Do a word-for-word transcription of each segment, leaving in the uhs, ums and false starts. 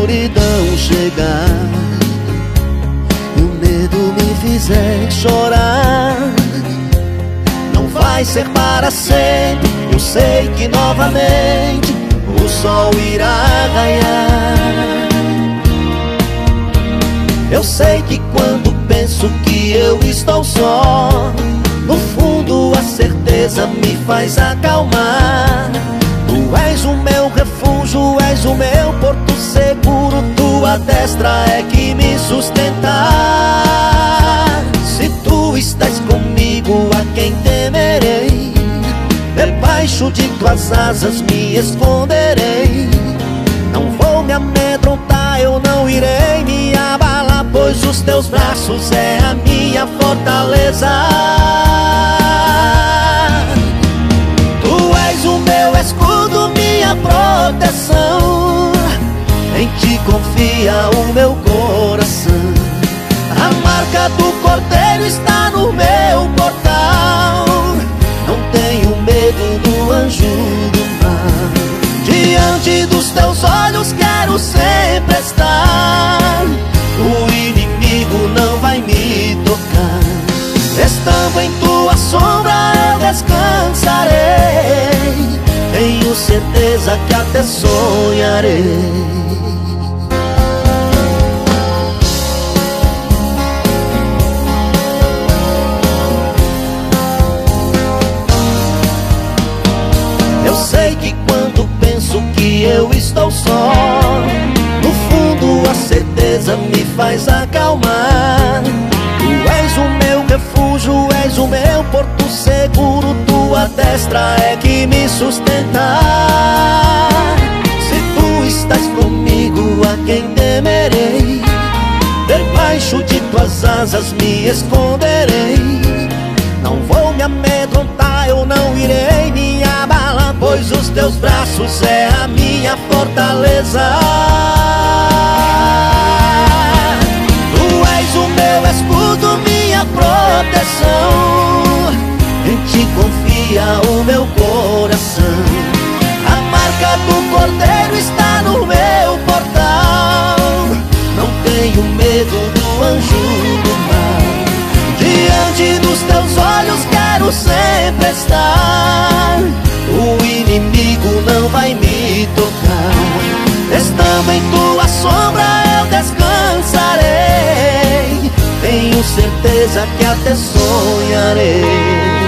escuridão chegar e o medo me fizer chorar, não vai ser para sempre. Eu sei que novamente o sol irá raiar. Eu sei que quando penso que eu estou só, no fundo a certeza me faz acalmar. Tu és o meu refúgio, és o meu porto seguro, tua destra é que me sustenta. Se tu estás comigo, a quem temerei? Debaixo de tuas asas me esconderei. Não vou me amedrontar, eu não irei me abalar, pois os teus braços é a minha fortaleza. Tu és o meu escudo, minha proteção, em ti confia o meu coração. A marca do Cordeiro está no meu portal, não tenho medo do anjo do mal. Diante dos teus olhos quero sempre estar, o inimigo não vai me tocar. Estando em tua sombra eu descansarei, tenho certeza que até sonharei. Eu sei que quando penso que eu estou só, no fundo a certeza me faz acalmar. Tu és o meu refúgio, és o meu porto seguro, tua destra é que me sustenta. Se tu estás comigo, a quem temerei? Debaixo de tuas asas me esconderei. Não vou me amedrontar, eu não irei me abalar, pois os teus braços é a minha fortaleza. Tu és o meu escudo, minha proteção, em ti confia o meu coração. A marca do Cordeiro está no meu portal, não tenho medo do anjo do mal. Diante dos teus olhos quero sempre estar, o inimigo não vai me tocar. Estando em tua sombra eu descansarei, tenho certeza que até sonharei.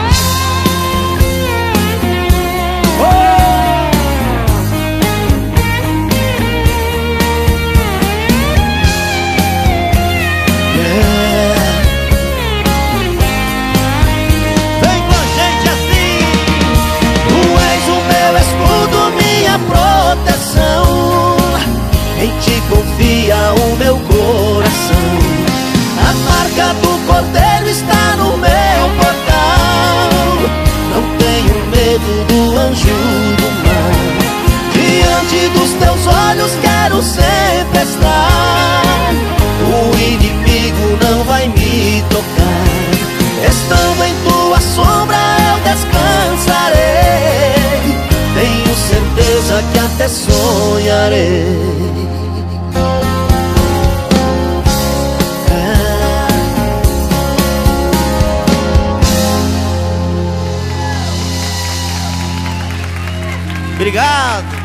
Em ti confia o meu coração. A marca do Cordeiro está no meu portal, não tenho medo do anjo do mal. Diante dos teus olhos quero sempre estar, o inimigo não vai me tocar. Estando em tua sombra eu descansarei, tenho certeza que até sonharei. Obrigado.